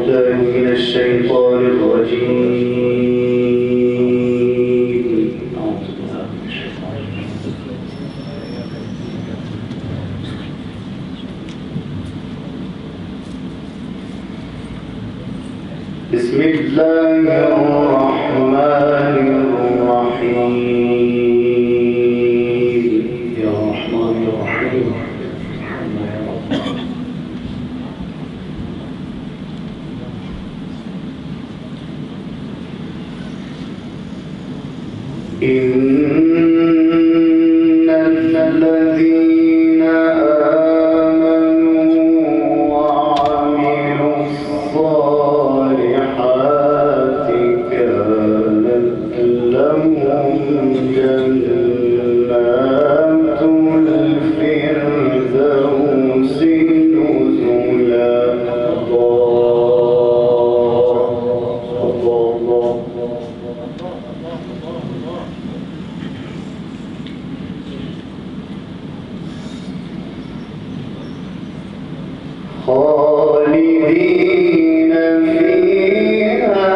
بالله من الشيطان الرجيم. بسم الله الرحمن الرحيم. يا رحمن يا رحيم. إن الذين آمنوا وعملوا الصالحات كانت لهم جنات الفردوس نزلا. خالدين فيها.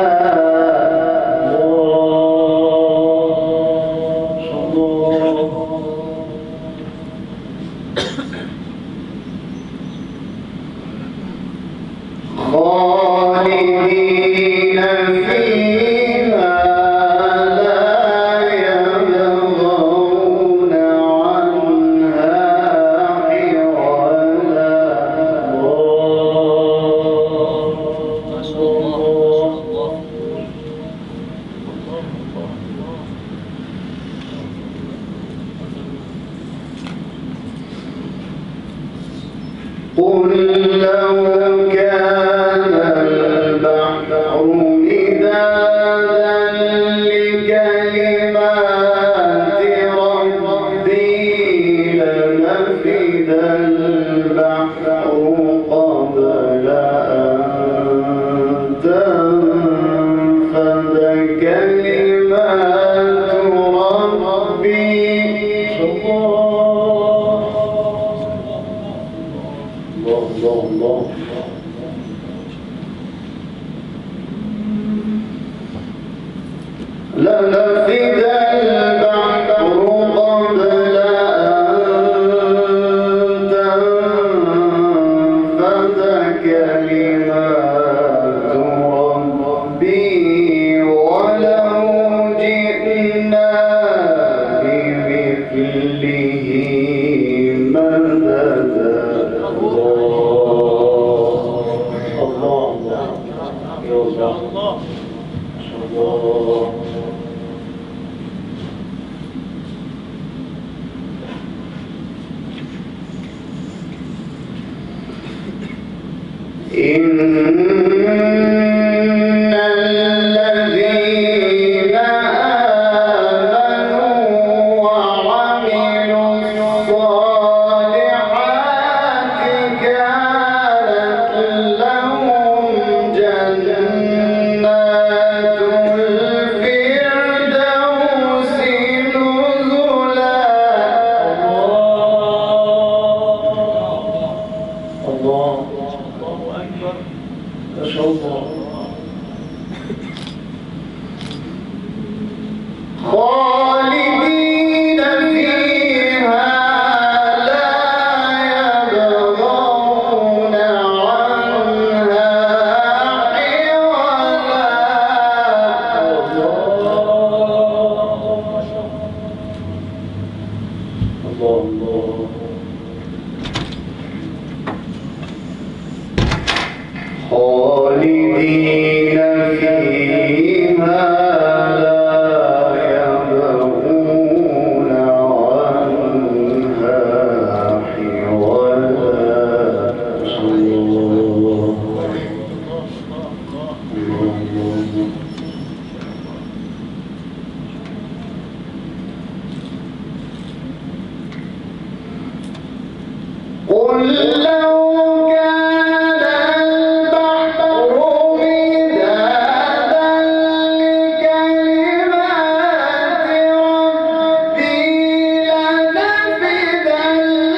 خالدين فيها لا يبغون عنها حولا. قل لو كان البحر مدادا لكلمات ربي لنفد البحر قبل أن تنفد كلمات ربي. الله لنفد البحر قبل أن تنفد كلمات ربي ولو جئنا بمثله مددا. إن الذين آمنوا وعملوا الصالحات كانت لهم جنات الفردوس نزلا. الله أكبر. ما شاء الله. خالدين فيها لا يبغون عنها حولا. الله. خالدين فيها لا يبغون عنها حولا. قل لو كان البحر مدادا لكلمات ربي لنفد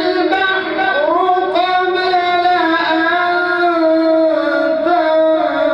البحر قبل أن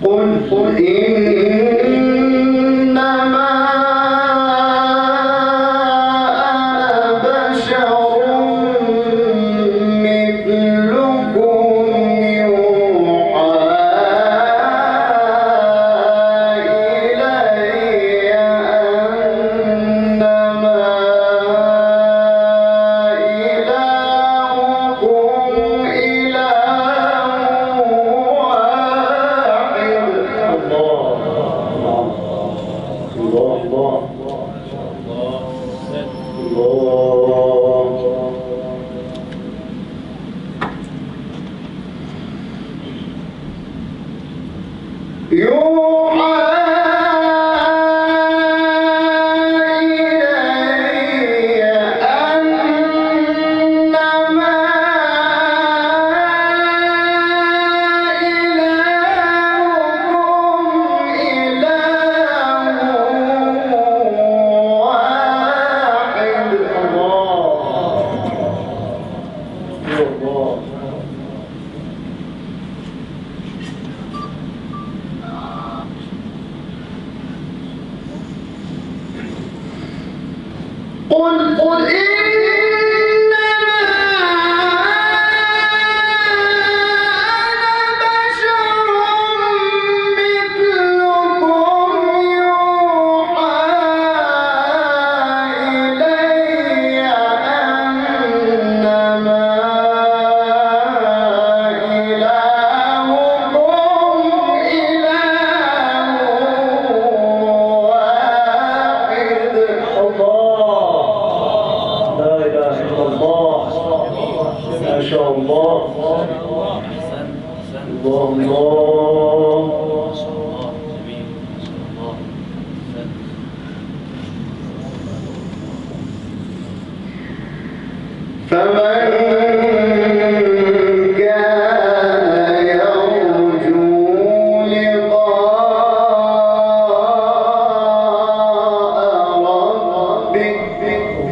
قل إنما أنا بشر مثلكم يوحى إلي أنما إلهكم إله واحد. يوحى إلي أنما إلهكم إله واحد. قل إنما أنا بشر مثلكم يوحى إلي أنما إلهكم فمن كان يرجو لقاء ربه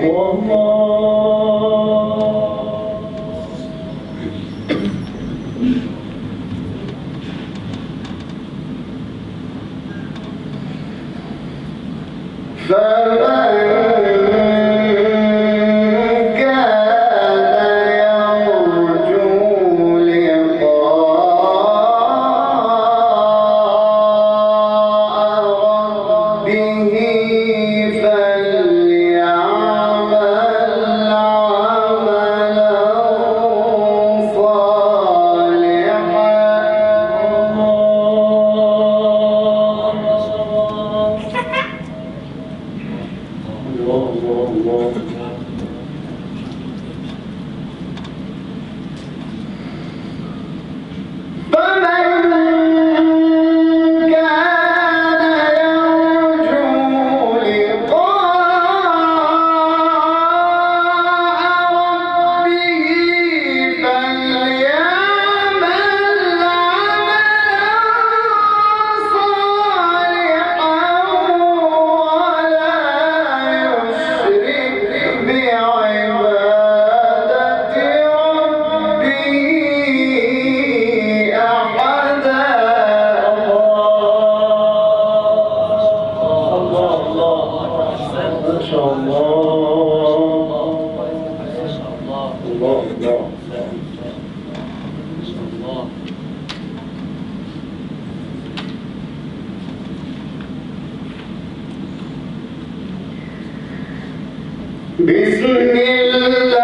بسم الله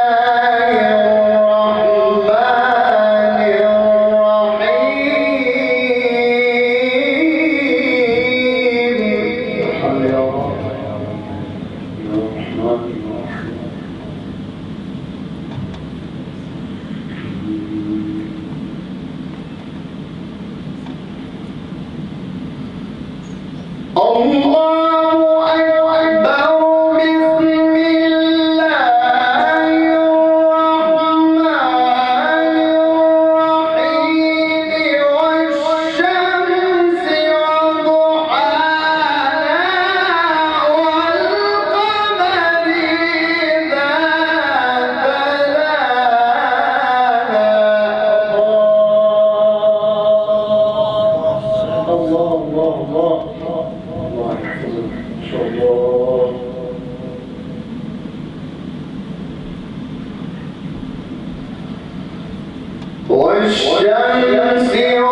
الرحمن الرحيم والشمس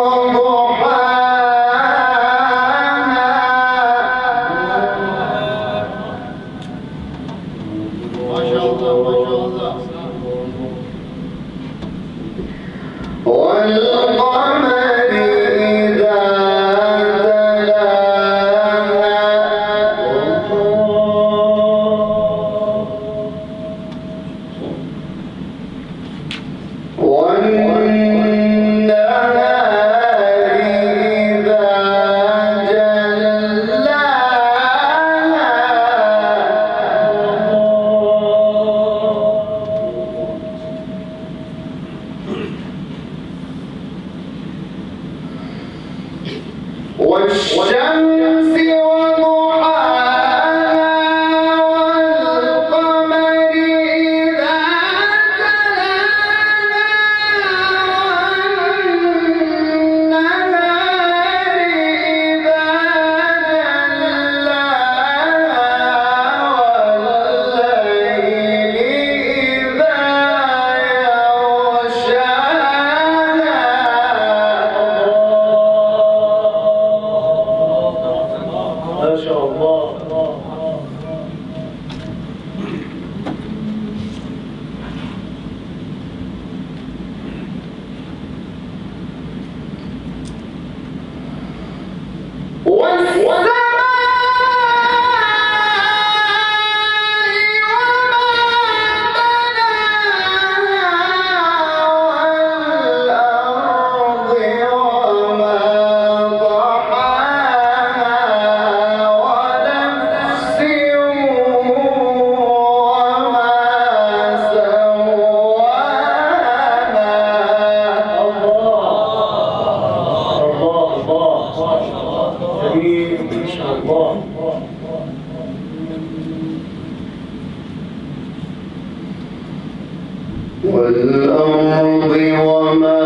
والأرض وما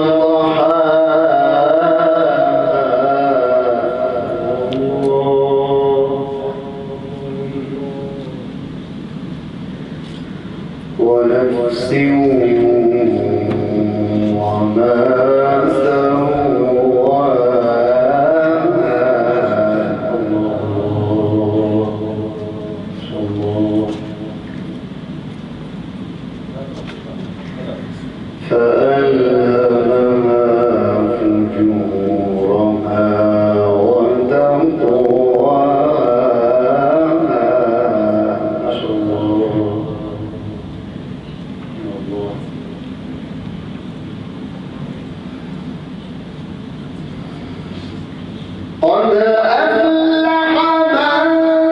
طحاها ونفس وما قد أفلح من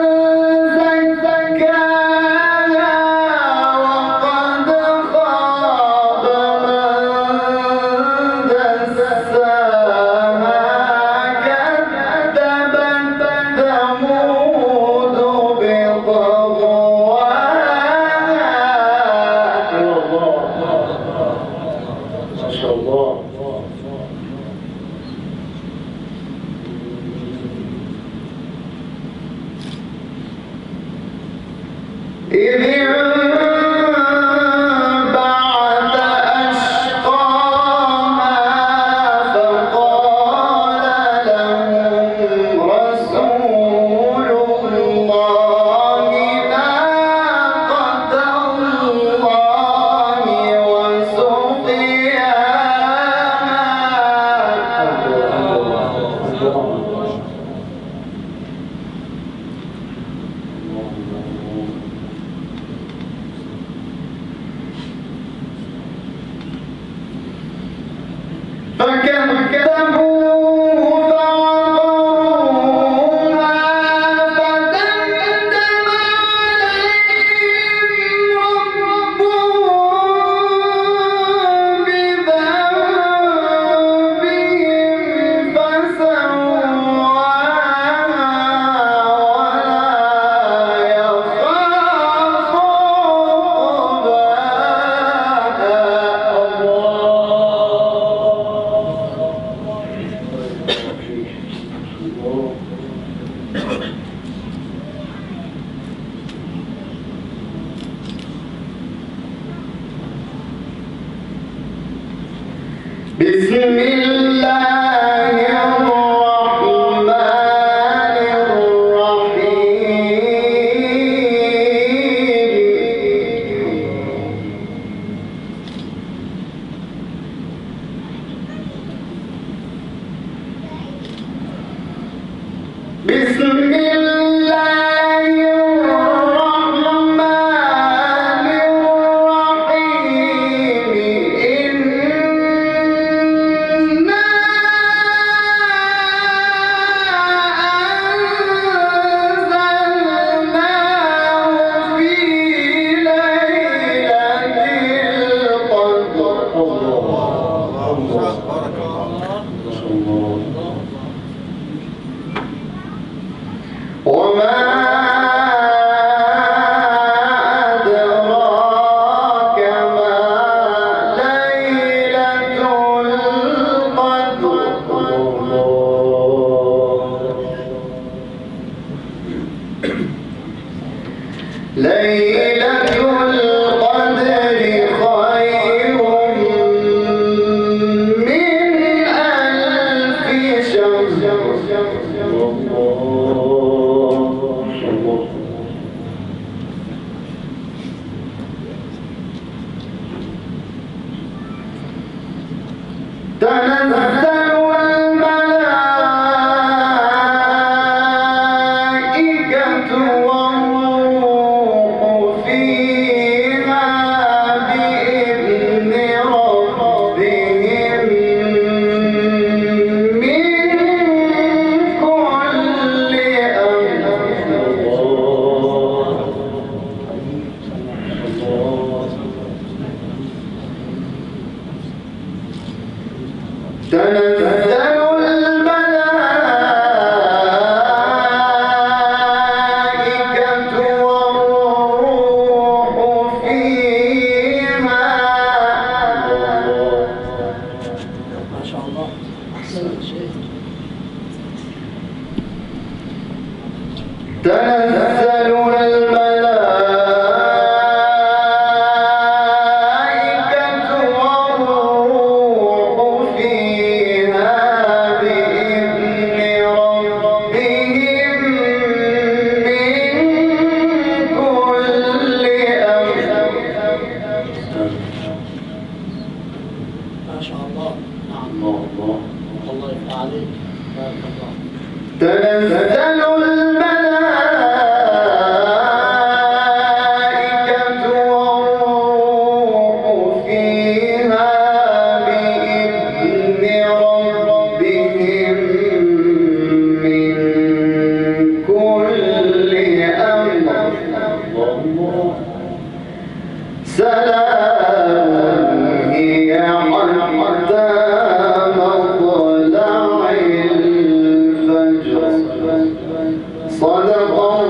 زكاها وقد خاب من دساها كذبت ثمود بطغواها. ما شاء الله. إذ انبعث أشقاها فقال لهم رسول الله ناقة الله وسقياها. فكذبوه فعقروها فدمدم عليهم ربهم بذنبهم فسواها ولا يخاف عقباها. بسم الله الرحمن الرحيم بسم الله الرحمن الرحيم إنا أنزلناه في ليلة القدر وما أدراك ما ليلة القدر ليلة القدر خير من ألف شهر تنزل الملائكة والروح فيها بإذن ربهم من كل تنزل الملائكة والروح فيها ما شاء الله أحسنت شيء. تنزل الملائكة والروح فيها بإذن ربهم من كل أمر ما شاء الله. نعم الله يفتح عليك. بارك الله. تنزل الملائكة والروح فيها بإذن ربهم من كل أمر سلام هي حتى مطلع الفجر صدق